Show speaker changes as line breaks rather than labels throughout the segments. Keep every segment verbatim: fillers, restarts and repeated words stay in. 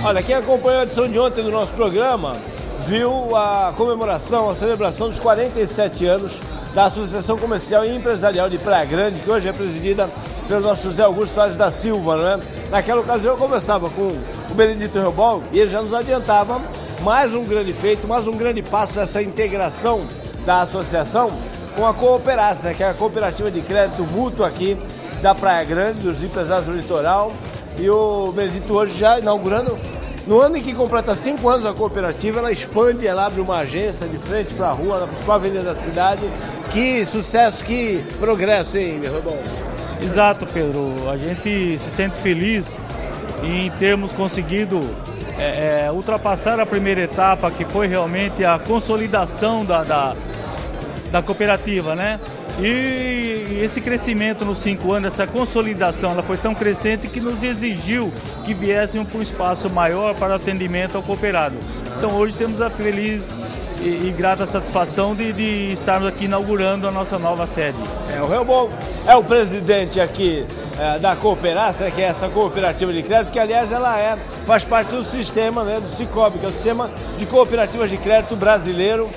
Olha, quem acompanhou a edição de ontem do nosso programa viu a comemoração, a celebração dos quarenta e sete anos da Associação Comercial e Empresarial de Praia Grande, que hoje é presidida pelo nosso José Augusto Soares da Silva, né? Naquela ocasião eu conversava com o Benedito Reubol e ele já nos adiantava mais um grande feito, mais um grande passo nessa integração da associação com a Cooperácia, que é a cooperativa de crédito mútuo aqui da Praia Grande, dos empresários do litoral. E o Benedito hoje já inaugurando, no ano em que completa cinco anos a cooperativa, ela expande, ela abre uma agência de frente para a rua, na principal avenida da cidade. Que sucesso, que progresso, hein, Reubol?
Exato, Pedro. A gente se sente feliz em termos conseguido é, é, ultrapassar a primeira etapa, que foi realmente a consolidação da, da, da cooperativa, né? E esse crescimento nos cinco anos, essa consolidação, ela foi tão crescente que nos exigiu que viéssemos para um espaço maior para atendimento ao cooperado. Então hoje temos a feliz e, e grata satisfação de, de estarmos aqui inaugurando a nossa nova sede.
É, o Reubol é o presidente aqui é, da Cooperácia, que é essa cooperativa de crédito, que aliás ela é, faz parte do sistema, né, do Sicob, que é o sistema de cooperativas de crédito brasileiro,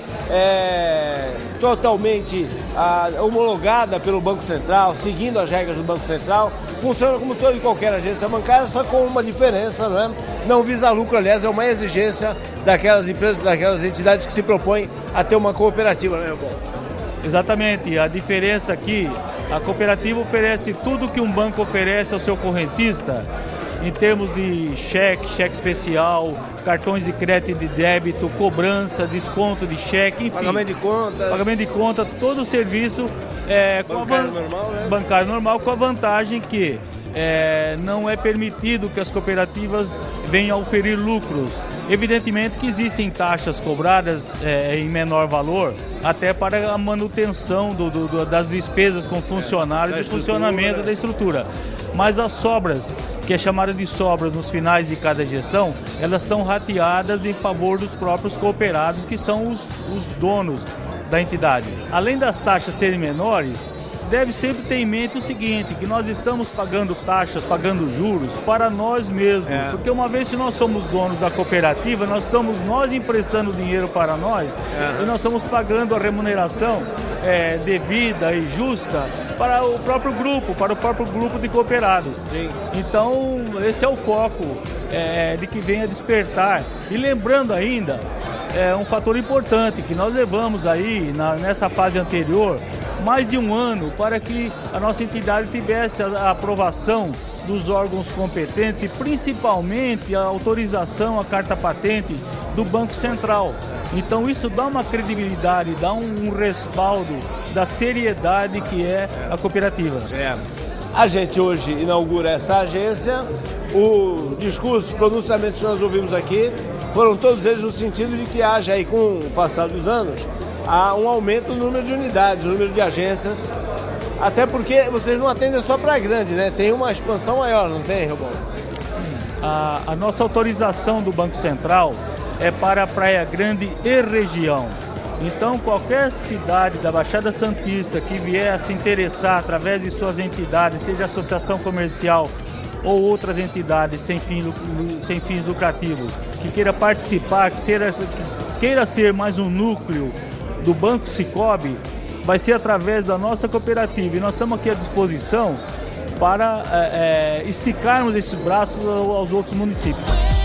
é, totalmente a, homologada pelo Banco Central, seguindo as regras do Banco Central, funciona como toda e qualquer agência bancária, só com uma diferença, né? Não visa lucro, aliás, é uma exigência daquelas empresas, daquelas entidades que se propõem a ter uma cooperativa, né, Reubol?
Exatamente, a diferença aqui, a cooperativa oferece tudo que um banco oferece ao seu correntista, em termos de cheque, cheque especial, cartões de crédito e de débito, cobrança, desconto de cheque, enfim.
Pagamento de conta.
Pagamento de conta, todo o serviço é,
bancário,
com a,
normal, né?
bancário normal, com a vantagem que é, não é permitido que as cooperativas venham a oferir lucros. Evidentemente que existem taxas cobradas é, em menor valor, até para a manutenção do, do, das despesas com funcionários é, e funcionamento né? da estrutura. Mas as sobras, que é chamada de sobras nos finais de cada gestão, elas são rateadas em favor dos próprios cooperados, que são os, os donos da entidade. Além das taxas serem menores, deve sempre ter em mente o seguinte, que nós estamos pagando taxas, pagando juros para nós mesmos, é. porque uma vez que nós somos donos da cooperativa, nós estamos nós emprestando dinheiro para nós é. e nós estamos pagando a remuneração é, devida e justa para o próprio grupo, para o próprio grupo de cooperados. Sim. Então, esse é o foco é, de que vem a despertar. E lembrando ainda, é um fator importante que nós levamos aí na, nessa fase anterior, mais de um ano para que a nossa entidade tivesse a aprovação dos órgãos competentes e principalmente a autorização, a carta patente do Banco Central. Então isso dá uma credibilidade, dá um, um respaldo da seriedade que é a cooperativa. É.
A gente hoje inaugura essa agência, o discurso, os pronunciamentos que nós ouvimos aqui foram todos eles no sentido de que haja aí, com o passar dos anos, há um aumento no número de unidades, no número de agências, até porque vocês não atendem só Praia Grande, né? Tem uma expansão maior, não tem, Reubol?
A, a nossa autorização do Banco Central é para Praia Grande e região. Então, qualquer cidade da Baixada Santista que vier a se interessar através de suas entidades, seja associação comercial ou outras entidades sem, fim, sem fins lucrativos, que queira participar, que, seja, que queira ser mais um núcleo do Banco Sicob, vai ser através da nossa cooperativa. E nós estamos aqui à disposição para é, esticarmos esses braços aos outros municípios.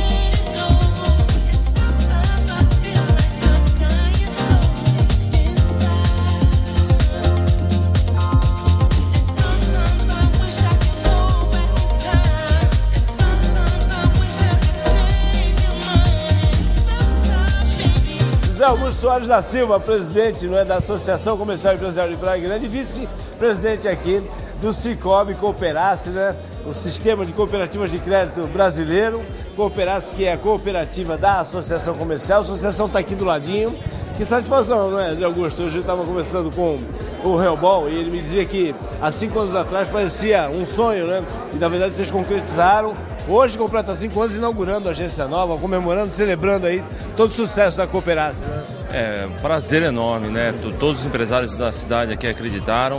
José Augusto Soares da Silva, presidente, não é, da Associação Comercial e Empresarial de Praia Grande, vice-presidente aqui do Sicob Cooperácia, né, o Sistema de Cooperativas de Crédito Brasileiro. Cooperácia, que é a cooperativa da Associação Comercial. A associação está aqui do ladinho. Que satisfação, não é, José Augusto? Hoje eu estava conversando com o Reubol e ele me dizia que há cinco anos atrás parecia um sonho, né? E na verdade vocês concretizaram. Hoje completa cinco anos inaugurando a agência nova, comemorando, celebrando aí todo o sucesso da Cooperácia, né?
É um prazer enorme, né? Todos os empresários da cidade aqui acreditaram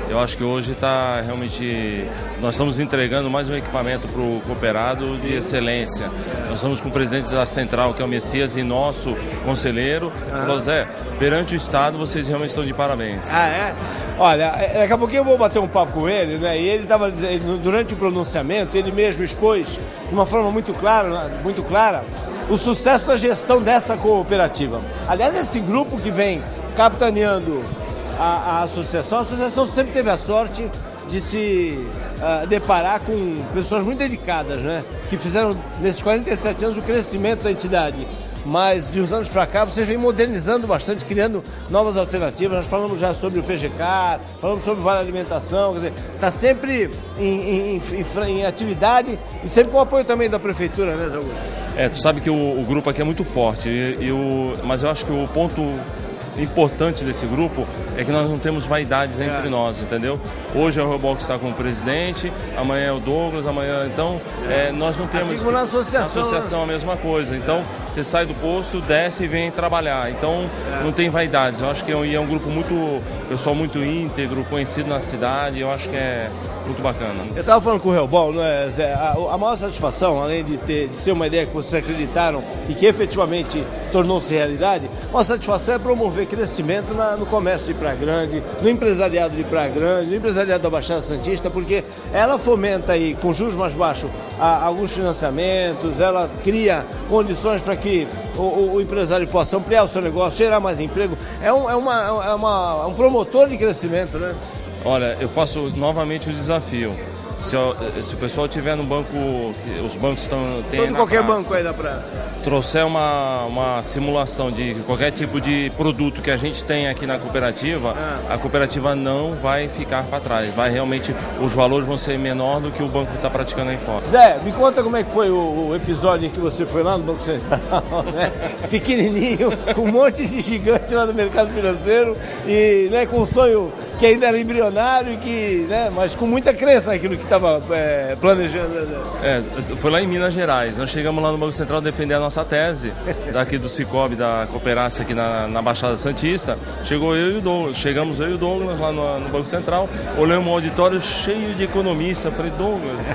Eu acho que hoje está realmente... Nós estamos entregando mais um equipamento para o cooperado de excelência. Nós estamos com o presidente da Central, que é o Messias, e nosso conselheiro. Ah. Falou, Zé, perante o Estado, vocês realmente estão de parabéns.
Ah, é? Olha, daqui a pouquinho eu vou bater um papo com ele, né? E ele estava dizendo, durante o pronunciamento, ele mesmo expôs de uma forma muito clara, muito clara, o sucesso da gestão dessa cooperativa. Aliás, esse grupo que vem capitaneando a, a associação, a associação sempre teve a sorte de se uh, deparar com pessoas muito dedicadas, né? Que fizeram, nesses quarenta e sete anos, o crescimento da entidade. Mas de uns anos para cá, vocês vêm modernizando bastante, criando novas alternativas. Nós falamos já sobre o P G K, falamos sobre o Vale Alimentação, quer dizer, está sempre em, em, em, em atividade e sempre com o apoio também da Prefeitura, né, Zé Augusto?
É, tu sabe que o, o grupo aqui é muito forte, e, e o, mas eu acho que o ponto importante desse grupo é que nós não temos vaidades entre é. nós, entendeu? Hoje é o Roboc que está com o presidente, amanhã é o Douglas, amanhã, então, é, nós não temos...
Assim como na associação.
Na associação é a mesma coisa, então, você sai do posto, desce e vem trabalhar, então, é. não tem vaidades. Eu acho que é um grupo muito, pessoal muito íntegro, conhecido na cidade, eu acho que é muito bacana.
Eu estava falando com o Helbal, né, Zé? A, a maior satisfação, além de, ter, de ser uma ideia que vocês acreditaram e que efetivamente tornou-se realidade, a maior satisfação é promover crescimento na, no comércio de Praia Grande, no empresariado de Praia Grande, no empresariado da Baixada Santista, porque ela fomenta aí, com juros mais baixos, a, alguns financiamentos, ela cria condições para que o, o, o empresário possa ampliar o seu negócio, gerar mais emprego. É um, é uma, é uma, é um promotor de crescimento, né?
Olha, eu faço novamente o desafio. Se, eu, se o pessoal tiver no banco, os bancos estão...
Todo qualquer praça, banco aí da praça.
Trouxer uma, uma simulação de qualquer tipo de produto que a gente tem aqui na cooperativa, ah. a cooperativa não vai ficar para trás. Vai realmente, os valores vão ser menor do que o banco está praticando aí fora.
Zé, me conta como é que foi o, o episódio em que você foi lá no Banco Central, né? Pequenininho, com um monte de gigante lá do mercado financeiro e, né, com um sonho que ainda era embrionário, que, né, mas com muita crença naquilo que estava é, planejando.
É, foi lá em Minas Gerais. Nós chegamos lá no Banco Central defender a nossa tese, daqui do Cicobi, da Cooperácia, aqui na, na Baixada Santista. Chegou eu e o Douglas. Chegamos eu e o Douglas lá no, no Banco Central. Olhamos um auditório cheio de economistas. Falei, Douglas,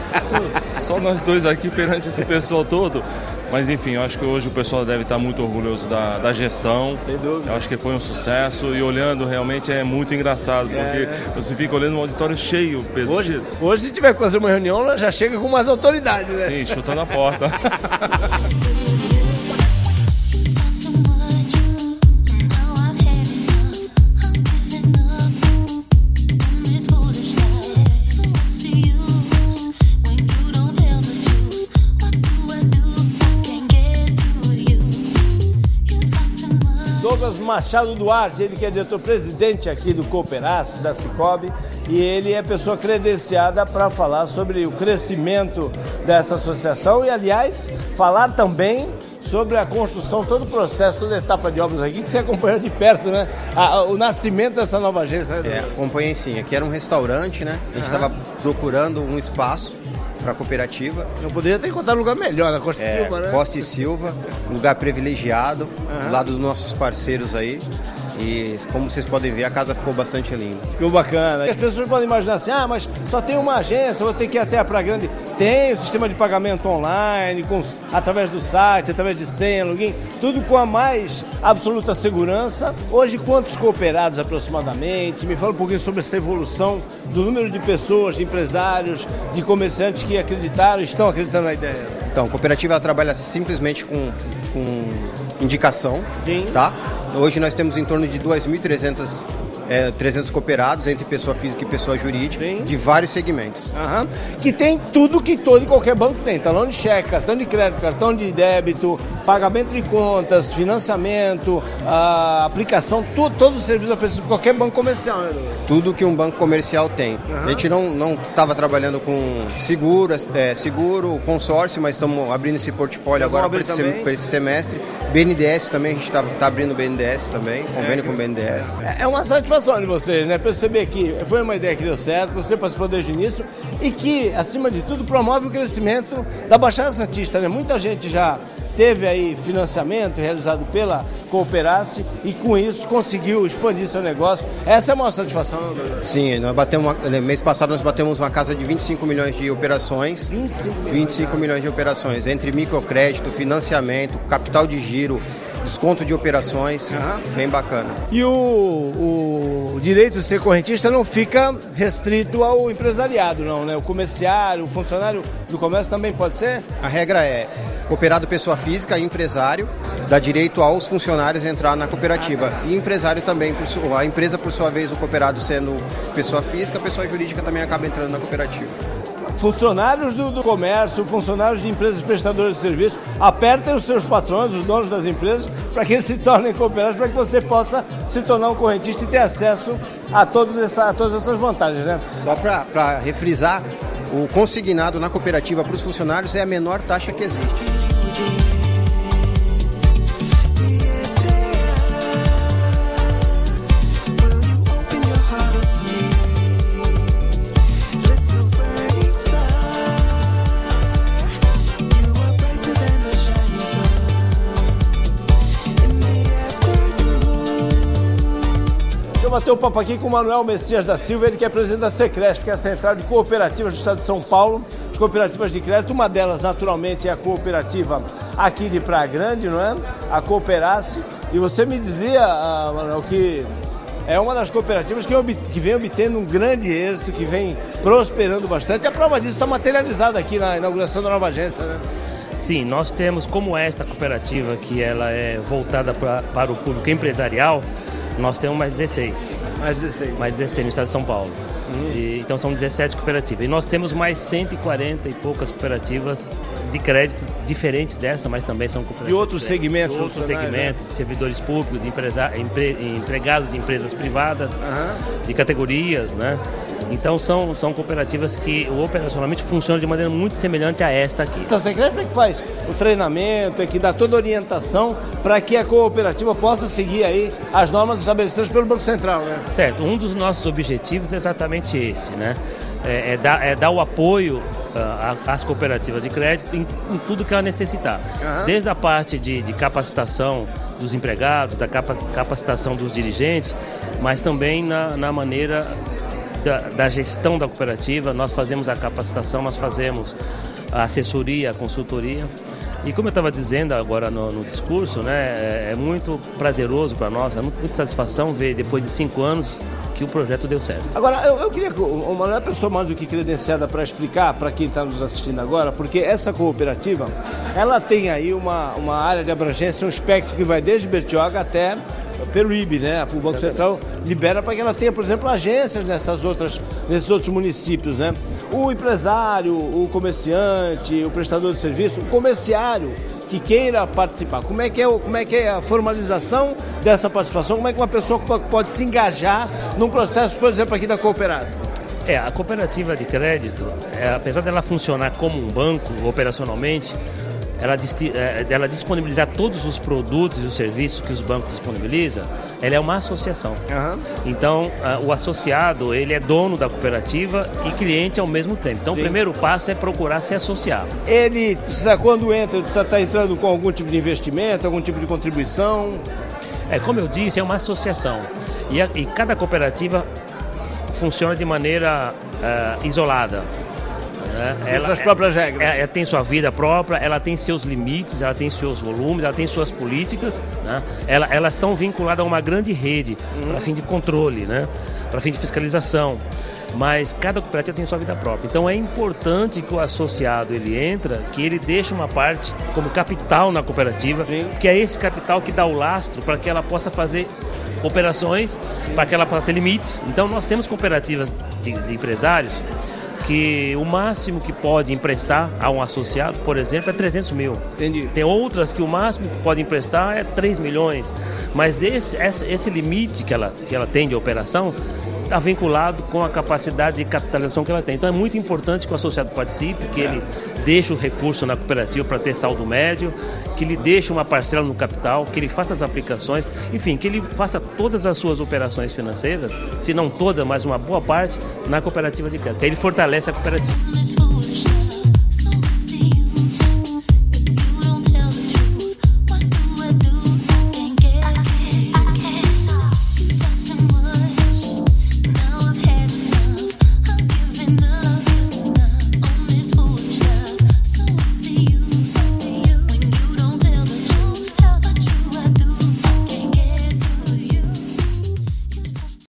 só nós dois aqui perante esse pessoal todo. Mas enfim, eu acho que hoje o pessoal deve estar muito orgulhoso da, da gestão.
Sem dúvida.
Eu acho que foi um sucesso e olhando realmente é muito engraçado, porque é. você fica olhando um auditório cheio, Pedro.
Hoje, hoje se tiver que fazer uma reunião, ela já chega com mais autoridade, né?
Sim, chutando a porta.
Douglas Machado Duarte, ele que é diretor-presidente aqui do Cooperácia, da Cicobi, e ele é pessoa credenciada para falar sobre o crescimento dessa associação e, aliás, falar também sobre a construção, todo o processo, toda a etapa de obras aqui, que você acompanhou de perto, né? A, o nascimento dessa nova agência.
É, acompanhei sim. Aqui era um restaurante, né? A gente estava uhum. procurando um espaço para a cooperativa.
Eu poderia ter encontrado um lugar melhor, na Costa
é,
Silva, né?
Costa e Silva, lugar privilegiado, uhum. do lado dos nossos parceiros aí. E como vocês podem ver, a casa ficou bastante linda.
Ficou bacana. As pessoas podem imaginar assim, ah, mas só tem uma agência, vou ter que ir até a Praia Grande. Tem o sistema de pagamento online, com, através do site, através de senha, login, tudo com a mais absoluta segurança. Hoje, quantos cooperados aproximadamente? Me fala um pouquinho sobre essa evolução do número de pessoas, de empresários, de comerciantes que acreditaram, estão acreditando na ideia.
Então, a cooperativa ela trabalha simplesmente com, com indicação,
Sim.
tá? Hoje nós temos em torno de dois mil e trezentos É, trezentos cooperados entre pessoa física e pessoa jurídica.
Sim.
De vários segmentos.
Uhum. Que tem tudo que todo e qualquer banco tem. Talão de cheque, cartão de crédito, cartão de débito, pagamento de contas, financiamento, a aplicação, tudo, todos os serviços oferecidos por qualquer banco comercial. Né?
Tudo que um banco comercial tem. Uhum. A gente não estava trabalhando com seguro, é, seguro, consórcio, mas estamos abrindo esse portfólio agora para esse, esse semestre. B N D E S também, a gente está tá abrindo B N D E S também, convênio é. com o B N D E S.
É uma satisfação de vocês, né? Perceber que foi uma ideia que deu certo, você participou desde o início e que, acima de tudo, promove o crescimento da Baixada Santista, né? Muita gente já teve aí financiamento realizado pela Cooperace e com isso conseguiu expandir seu negócio. Essa é uma satisfação, não, doutor?
Sim, nós batemos uma, mês passado nós batemos uma casa de vinte e cinco milhões de operações.
vinte e cinco milhões.
vinte e cinco milhões de operações, entre microcrédito, financiamento, capital de giro, desconto de operações, uhum. Bem bacana.
E o, o direito de ser correntista não fica restrito ao empresariado, não, né? O comerciário, o funcionário do comércio também pode ser?
A regra é, cooperado pessoa física, empresário, dá direito aos funcionários entrar na cooperativa. Ah, tá. E empresário também, a empresa por sua vez, o cooperado sendo pessoa física, a pessoa jurídica também acaba entrando na cooperativa.
Funcionários do, do comércio, funcionários de empresas prestadoras de serviço, apertem os seus patrões, os donos das empresas, para que eles se tornem cooperados, para que você possa se tornar um correntista e ter acesso a, todos essa, a todas essas vantagens, né?
Só para refrisar, o consignado na cooperativa para os funcionários é a menor taxa que existe.
Bater o papo aqui com o Manuel Messias da Silva, ele que é presidente da Secresp, que é a Central de Cooperativas do Estado de São Paulo, as cooperativas de crédito. Uma delas, naturalmente, é a cooperativa aqui de Praia Grande, não é? A Cooperace. E você me dizia, Manuel, que é uma das cooperativas que, que vem obtendo um grande êxito, que vem prosperando bastante. A prova disso está materializada aqui na inauguração da nova agência, né?
Sim, nós temos, como esta cooperativa, que ela é voltada pra, para o público empresarial, nós temos mais dezesseis.
Mais dezesseis.
Mais dezesseis no estado de São Paulo. Uhum. E, então são dezessete cooperativas. E nós temos mais cento e quarenta e poucas cooperativas de crédito diferentes dessa, mas também são cooperativas.
De outros segmentos.
De outros segmentos, né? Servidores públicos, de empresa, empre, empregados de empresas privadas, uhum. De categorias, né? Então são, são cooperativas que operacionalmente funcionam de maneira muito semelhante a esta aqui.
Então a Secresp é que faz o treinamento, é que dá toda a orientação para que a cooperativa possa seguir aí as normas estabelecidas pelo Banco Central, né?
Certo, um dos nossos objetivos é exatamente esse, né? É, é, dar, é dar o apoio uh, às cooperativas de crédito em, em tudo que ela necessitar. Uhum. Desde a parte de, de capacitação dos empregados, da capacitação dos dirigentes, mas também na, na maneira Da, da gestão da cooperativa. Nós fazemos a capacitação, nós fazemos a assessoria, a consultoria. E como eu estava dizendo agora no, no discurso, né, é, é muito prazeroso para nós, é muito, muita satisfação ver depois de cinco anos que o projeto deu certo.
Agora, eu, eu queria que o Manuel é pessoa mais do que credenciada para explicar para quem está nos assistindo agora, porque essa cooperativa, ela tem aí uma, uma área de abrangência, um espectro que vai desde Bertioga até Peruíbe, né? O Banco Central libera para que ela tenha, por exemplo, agências nessas outras, nesses outros municípios, né? O empresário, o comerciante, o prestador de serviço, o comerciário que queira participar. Como é que é, como é, que é a formalização dessa participação? Como é que uma pessoa pode, pode se engajar num processo, por exemplo, aqui da Cooperace?
É, a cooperativa de crédito, é, apesar dela funcionar como um banco operacionalmente, Ela, ela disponibilizar todos os produtos e os serviços que os bancos disponibilizam, ela é uma associação. Uhum. Então, uh, o associado, ele é dono da cooperativa e cliente ao mesmo tempo. Então, Sim. O primeiro passo é procurar se associar.
Ele precisa, quando entra, ele precisa estar entrando com algum tipo de investimento, algum tipo de contribuição?
É, como eu disse, é uma associação. E, a, e cada cooperativa funciona de maneira uh, isolada.
Ela, suas próprias regras.
Ela, ela tem sua vida própria, ela tem seus limites, ela tem seus volumes, ela tem suas políticas, né? Ela, elas estão vinculadas a uma grande rede uhum. para fim de controle, né? Para fim de fiscalização. Mas cada cooperativa tem sua vida própria. Então é importante que o associado ele entra, que ele deixe uma parte como capital na cooperativa, Sim. que é esse capital que dá o lastro para que ela possa fazer operações, para que ela possa ter limites. Então nós temos cooperativas de, de empresários que o máximo que pode emprestar a um associado, por exemplo, é trezentos mil.
Entendi.
Tem outras que o máximo que pode emprestar é três milhões. Mas esse, esse, esse limite que ela, que ela tem de operação está vinculado com a capacidade de capitalização que ela tem. Então é muito importante que o associado participe, que é. ele deixe o recurso na cooperativa para ter saldo médio, que ele deixe uma parcela no capital, que ele faça as aplicações, enfim, que ele faça todas as suas operações financeiras, se não todas, mas uma boa parte, na cooperativa de crédito. Ele fortalece a cooperativa.